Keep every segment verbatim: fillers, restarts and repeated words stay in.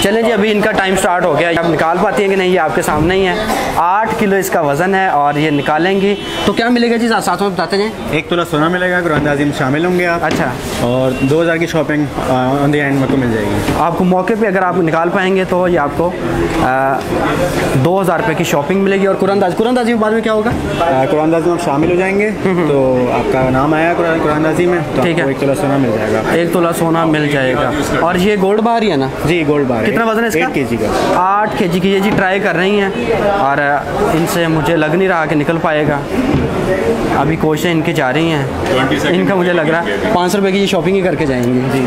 चलें जी, अभी इनका टाइम स्टार्ट हो गया। आप निकाल पाती हैं कि नहीं, ये आपके सामने ही है। आठ किलो इसका वज़न है और ये निकालेंगी तो क्या मिलेगा जी? साथ में बताते हैं। एक तोला सोना मिलेगा, कुरान-ए-आज़ीम शामिल होंगे आप। अच्छा। और दो हज़ार की शॉपिंग ऑन द एंड में को मिल जाएगी आपको मौके पे। अगर आप निकाल पाएंगे तो ये आपको दो हज़ार रुपये की शॉपिंग मिलेगी। और कुरान-ए-आज़ीम कुरान-ए-आज़ीम बाद में क्या होगा? कुरान-ए-आज़ीम आप शामिल हो जाएंगे तो आपका नाम आया कुरान-ए-आज़ीम में, तो ठीक है, एक तोला सोना मिल जाएगा। एक तोला सोना मिल जाएगा। और ये गोल्ड बार ही है ना? जी, गोल्ड बार। कितना वजन है इसका? आठ के जी का। आठ के जी की। ये जी ट्राई कर रही हैं और इनसे मुझे लग नहीं रहा कि निकल पाएगा। अभी कोशिशें इनकी जा रही हैं। इनका मुझे लग रहा है पाँच सौ रुपये की ये शॉपिंग ही करके जाएंगी जी।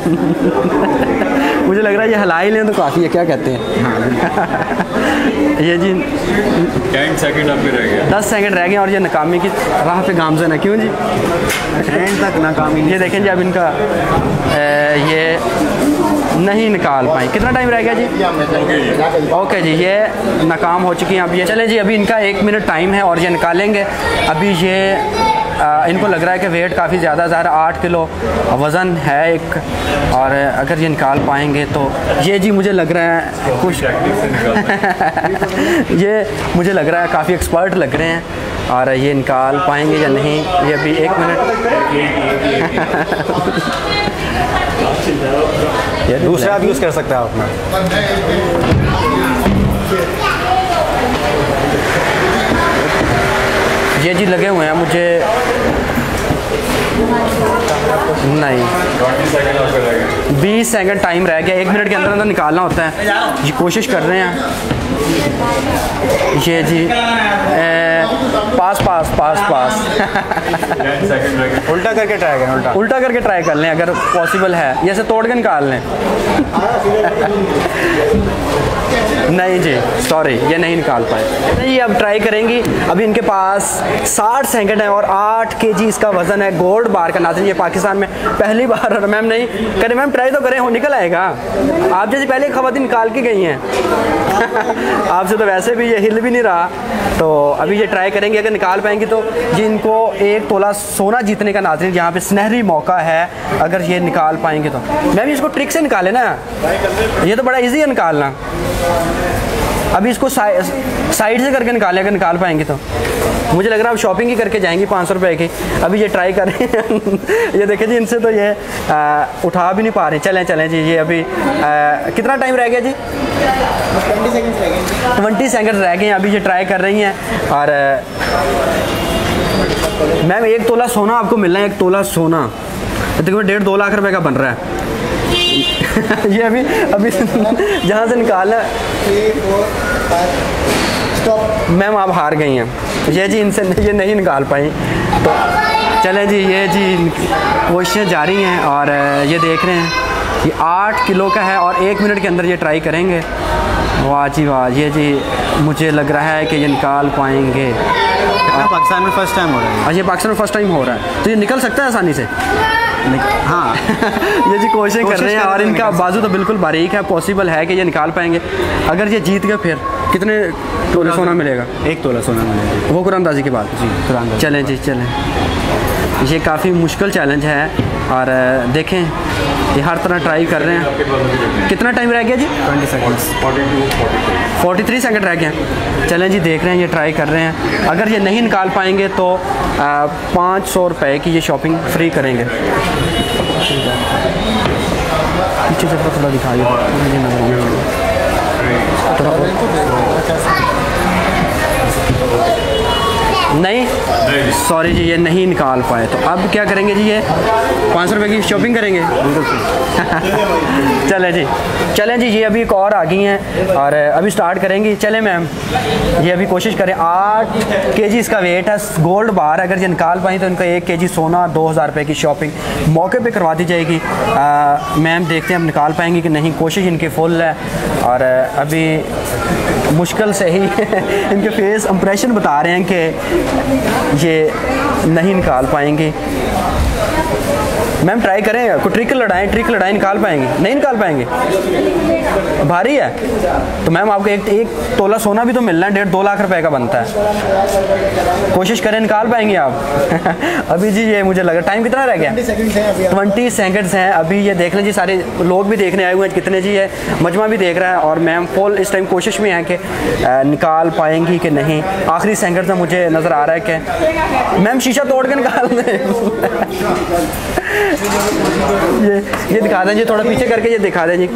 मुझे लग रहा है ये हला ही लें तो काफ़ी है, क्या कहते हैं? हाँ। ये जी टेन सेकंड आप रह गए, दस सेकंड रह गए और ये नाकामी की राह पे गामज़न है। क्यों जी? एंड तक नाकामी। ये देखें जी, अब इनका ए, ये नहीं निकाल पाए। कितना टाइम रह गया जी? ओके जी, ये नाकाम हो चुकी हैं। अब ये चले जी, अभी इनका एक मिनट टाइम है और ये निकालेंगे। अभी ये आ, इनको लग रहा है कि वेट काफ़ी ज़्यादा ज़्यादा आठ किलो वज़न है एक, और अगर ये निकाल पाएंगे तो ये जी मुझे लग रहा है कुछ ये मुझे लग रहा है काफ़ी एक्सपर्ट लग रहे हैं और ये निकाल पाएंगे या नहीं। ये अभी एक मिनट ये दूसरा आप यूज़ कर सकते हैं अपना। ये जी लगे हुए हैं मुझे नहीं, बीस सेकंड टाइम रह गया। एक मिनट के अंदर अंदर निकालना होता है। ये कोशिश कर रहे हैं। ये जी ए, पास पास पास पास उल्टा करके ट्राई करें। उल्टा उल्टा करके ट्राई कर लें अगर पॉसिबल है। ये से तोड़ के निकाल लें। नहीं जी, सॉरी, ये नहीं निकाल पाए। नहीं, अब ट्राई करेंगी। अभी इनके पास साठ सेकंड है और आठ केजी इसका वज़न है। गोल्ड बार का नाज़रीन, ये पाकिस्तान में पहली बार। मैम नहीं करें, मैम ट्राई तो करें, हो निकल आएगा। आप जैसे पहले ख़वातीन निकाल के गई हैं। आपसे तो वैसे भी ये हिल भी नहीं रहा। तो अभी ये ट्राई करेंगे, अगर निकाल पाएंगी तो ये इनको एक तोला सोना जीतने का नाज़रीन यहाँ पे सुनहरी मौका है अगर ये निकाल पाएंगे तो। मैम इसको ट्रिक से निकाले ना, ये तो बड़ा इजी है निकालना। अभी इसको साइ, साइड से करके निकाले, अगर निकाल पाएंगे तो। मुझे लग रहा है अब शॉपिंग ही करके जाएंगी पाँच सौ रुपये की। अभी ये ट्राई कर रहे हैं। ये देखें जी, इनसे तो ये आ, उठा भी नहीं पा रहे। चलें चलें जी, ये अभी आ, कितना टाइम रह गया जी? ट्वेंटी सेकंड रह गए। ट्वेंटी सेकंड रह गए। अभी ये ट्राई कर रही हैं और मैम एक तोला सोना आपको मिलना है। एक तोला सोना देखो डेढ़ दो लाख रुपए का बन रहा है। ये अभी अभी जहाँ से निकालना। मैम आप हार गई हैं। ये जी इनसे ये नहीं निकाल पाई। तो चलें जी, ये जी कोशिशें जारी हैं और ये देख रहे हैं ये आठ किलो का है और एक मिनट के अंदर ये ट्राई करेंगे। वाह जी वाह, ये जी मुझे लग रहा है कि ये निकाल पाएंगे। पाकिस्तान में फर्स्ट टाइम हो रहा है। अच्छा, पाकिस्तान में फर्स्ट टाइम हो रहा है तो ये निकल सकता है आसानी से? हाँ। ये जी कोशिशें कर रहे हैं और इनका बाजू तो बिल्कुल बारीक है। पॉसिबल है कि ये निकाल पाएंगे। अगर ये जीत गए फिर कितने तोले सोना मिलेगा? एक तोला सोना मिलेगा। वो कुरान-ए-आज़ीम की बात जी। कुरान-ए-आज़ीम। चलें जी चलें। ये काफ़ी मुश्किल चैलेंज है और देखें ये हर तरह ट्राई कर रहे हैं। कितना टाइम रह गया जी? Twenty seconds. Forty three second रह गए। चलें जी, देख रहे हैं ये ट्राई कर रहे हैं। अगर ये नहीं निकाल पाएंगे तो पाँच सौ रुपये की ये शॉपिंग फ्री करेंगे। पीछे से थोड़ा दिखाइए नहीं, सॉरी जी, ये नहीं निकाल पाए। तो अब क्या करेंगे जी? ये पाँच सौ रुपये की शॉपिंग करेंगे। चलें जी चलें जी, ये अभी एक और आ गई हैं और अभी स्टार्ट करेंगी। चलें मैम, ये अभी कोशिश करें। आठ केजी इसका वेट है। गोल्ड बार अगर ये निकाल पाई तो इनका एक केजी सोना, दो हज़ार रुपये की शॉपिंग मौके पे करवा दी जाएगी। मैम देखते हैं अब निकाल पाएंगी कि नहीं। कोशिश इनकी फुल है और अभी मुश्किल से ही इनके फेस इंप्रेशन बता रहे हैं कि ये नहीं निकाल पाएंगे। मैम ट्राई करें, कोई ट्रिक लड़ाएं, ट्रिक लड़ाएं, निकाल पाएंगे? नहीं निकाल पाएंगे, भारी है। तो मैम आपको एक एक तोला सोना भी तो मिलना है, डेढ़ दो लाख रुपए का बनता है। कोशिश करें, निकाल पाएंगे आप? अभी जी ये मुझे लगा टाइम कितना रह गया? ट्वेंटी सेकंड्स हैं अभी। ये देख लें जी, सारे लोग भी देखने आए हुए हैं कितने जी है, मजमा भी देख रहा है, और मैम फुल इस टाइम कोशिश में है कि निकाल पाएंगी कि नहीं। आखिरी सेकंड में मुझे नज़र आ रहा है कि मैम शीशा तोड़ के निकाल दें। ये ये दिखा दें जी, थोड़ा पीछे करके ये दिखा दें जी।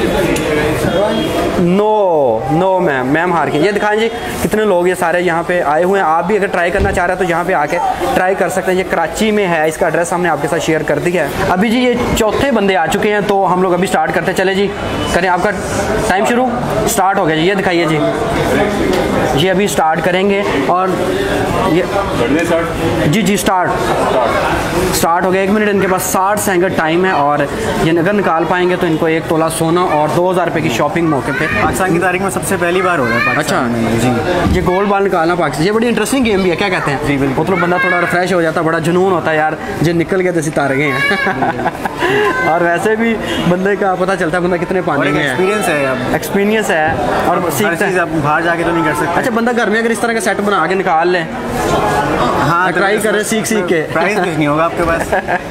नो नो मैम, मैम हार के। ये दिखाएं जी कितने लोग ये सारे यहाँ पे आए हुए हैं। आप भी अगर ट्राई करना चाह रहे हैं तो यहाँ पे आके ट्राई कर सकते हैं। ये कराची में है, इसका एड्रेस हमने आपके साथ शेयर कर दिया है। अभी जी ये चौथे बंदे आ चुके हैं, तो हम लोग अभी स्टार्ट करते हैं। चले जी करें, आपका टाइम शुरू स्टार्ट हो गया जी। ये दिखाइए जी, ये अभी स्टार्ट करेंगे और ये जी जी स्टार्ट स्टार्ट हो गया। एक मिनट इनके पास साठ सेकंड टाइम है, और ये अगर निकाल पाएंगे तो इनको एक तोला सोना और दो हज़ार रुपये की शॉपिंग मौके पे पाकिस्तान की तारीख में सबसे पहली बार हो रहा है। अच्छा जी, ये गोल्ड बाल निकालना पाकिस्तान, ये बड़ी इंटरेस्टिंग गेम भी है, क्या कहते हैं? जी बिल्कुल। मतलब बंदा थोड़ा रिफ्रेश हो जाता है, बड़ा जुनून होता है यार, जो निकल गया तो सितारे गए हैं। और वैसे भी बंदे का पता चलता है बंदा कितने पानी में है। एक्सपीरियंस है, एक्सपीरियंस है और सीखता है। आप बाहर जाके तो नहीं कर सकते। अच्छा, बंदा घर में अगर इस तरह का सेट बना के निकाल ले, हाँ ट्राई कर रहे सीख सीख के, प्राइस कुछ नहीं होगा आपके पास।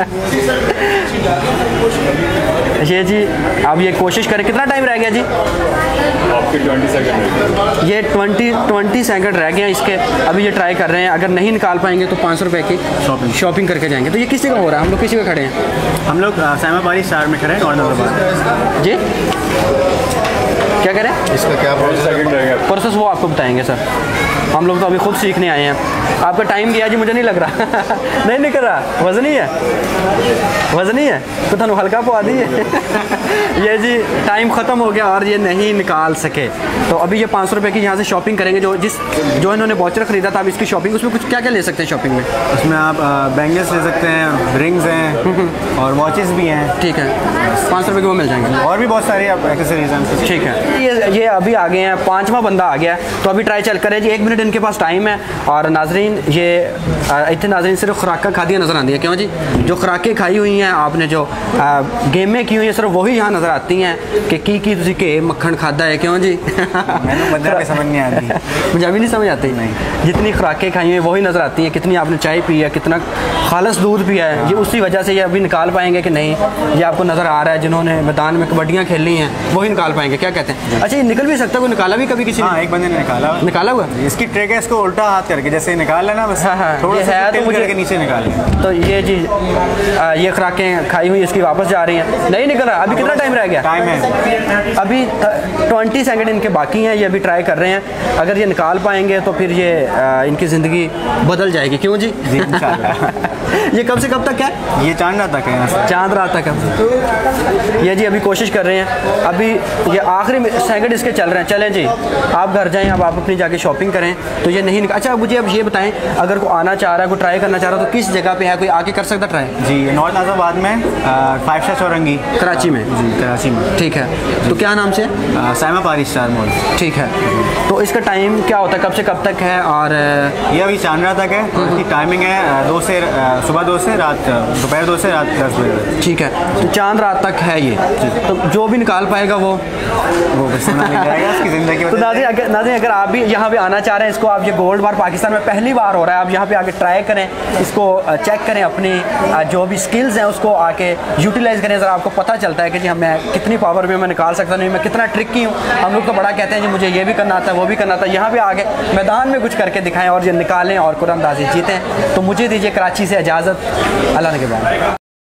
ये जी अब ये कोशिश करें। कितना टाइम रह गया जी? आपके ट्वेंटी सेकंड। ये ट्वेंटी ट्वेंटी सेकंड रह गए हैं इसके। अभी ये ट्राई कर रहे हैं, अगर नहीं निकाल पाएंगे तो पाँच सौ रुपये की शॉपिंग शॉपिंग करके जाएंगे। तो ये किसी का हो रहा है? हम लोग किसी का खड़े हैं? हम लोग सैमा पारी स्टार में खड़े हैं, नॉर्थ नजरबाद जी। क्या करें? इसका क्या सेकंड रहेगा? प्रोसेस वो आपको बताएंगे सर, हम लोग तो अभी खुद सीखने आए हैं। आपका टाइम गया जी, मुझे नहीं लग रहा। नहीं निकल रहा, वजनी है, वजनी है तो थानू हल्का पवा दी है। ये जी टाइम ख़त्म हो गया और ये नहीं निकाल सके। तो अभी ये पाँच सौ रुपये की यहाँ से शॉपिंग करेंगे। जो जिस जो इन्होंने वॉचर ख़रीदा था, अब इसकी शॉपिंग, उसमें कुछ क्या क्या ले सकते हैं शॉपिंग में? उसमें आप बैंगल्स ले सकते हैं, रिंग्स हैं और वॉचेस भी हैं। ठीक है, पाँच सौ रुपये के वो मिल जाएंगे, और भी बहुत सारी आप एक्सेसरीज हैं। ठीक है। ये ये अभी आ गए हैं, पाँचवा बंदा आ गया है, तो अभी ट्राई चल करें जी। एक मिनट इनके पास टाइम है। और नाजरीन ये इतने नाजरीन सिर्फ खुराक खादियाँ नज़र आती हैं, क्यों जी? जो खुराकें खाई हुई हैं आपने, जो गेमें की हुई हैं, सिर्फ वही यहाँ नज़र आती हैं कि की की तुसी के मक्खन खादा है, क्यों जी? मैंने समझ नहीं आती, मुझे अभी नहीं समझ आती। नहीं, जितनी खुराकें खाई हुई वही नज़र आती हैं। कितनी आपने चाय पी है, कितना खालस दूध पिया है, ये उसी वजह से ये अभी निकाल पाएंगे कि नहीं, ये आपको नज़र आ रहा है। जिन्होंने मैदान में कबड्डियाँ खेली हैं वही निकाल पाएंगे, क्या कहते हैं? अच्छा, ये निकल भी सकता है, कोई निकाला भी कभी किसी ने? हाँ, एक बंदे ने निकाला निकाला हुआ। इसकी ट्रिक है, इसको उल्टा हाथ करके जैसे निकाल लेना बस। हाँ, हाँ, थोड़ा ये सा है तो टिल्ट मुझे करके नीचे निकाल लें। तो ये जी आ, ये खुराकें खाई हुई इसकी वापस जा रही हैं, नहीं निकल रहा। अभी कितना टाइम रह गया? टाइम है अभी ट्वेंटी सेकंड इनके बाकी हैं। ये अभी ट्राई कर रहे हैं, अगर ये निकाल पाएंगे तो फिर ये आ, इनकी ज़िंदगी बदल जाएगी, क्यों जी? जी इंशाल्लाह। ये कब से कब तक है? ये चांद रात तक है, चांद रात तक है। ये जी अभी कोशिश कर रहे हैं। अभी ये आखिरी सेकंड इसके चल रहे हैं। चलें जी, आप घर जाएं, अब आप अपनी जाके शॉपिंग करें। तो ये नहीं निकल। अच्छा, मुझे अब ये बताएं, अगर कोई आना चाह रहा है, कोई ट्राई करना चाह रहा है, तो किस जगह पे है, कोई आके कर सकता ट्राई? जी नॉर्थ नाज़रबाद में फाइव स्टार चौरंगी, कराची में। जी कराची में। ठीक है, तो क्या नाम से? सैमा पारी स्टार मॉल। ठीक है, तो इसका टाइम क्या होता है, कब से कब तक है? और ये अभी चांद रात तक है। इसकी टाइमिंग है दो से सुबह दो से रात दोपहर दो से रात दस बजे। ठीक है, तो चांद रात तक है ये। तो जो भी निकाल पाएगा वो वो जाएगा उसकी ज़िंदगी। तो नाज़रीन अगर नाज़रीन अगर आप भी यहाँ पे आना चाह रहे हैं, इसको आप, ये गोल्ड बार पाकिस्तान में पहली बार हो रहा है, आप यहाँ पे आके ट्राई करें, इसको चेक करें, अपनी जो भी स्किल्स हैं उसको आके यूटिलाइज़ करें। ज़रा आपको पता चलता है कि जी मैं कितनी पावर में मैं निकाल सकता नहीं, मैं कितना ट्रिकी हूँ। हम लोग तो बड़ा कहते हैं जी मुझे ये भी करना आता है, वो भी करना आता है। यहाँ पे आके मैदान में कुछ करके दिखाएं और ये निकालें और कुरान अंदाज़ी जीतें। तो मुझे दीजिए कराची से इजाज़त, अल्लाह ने के बाद।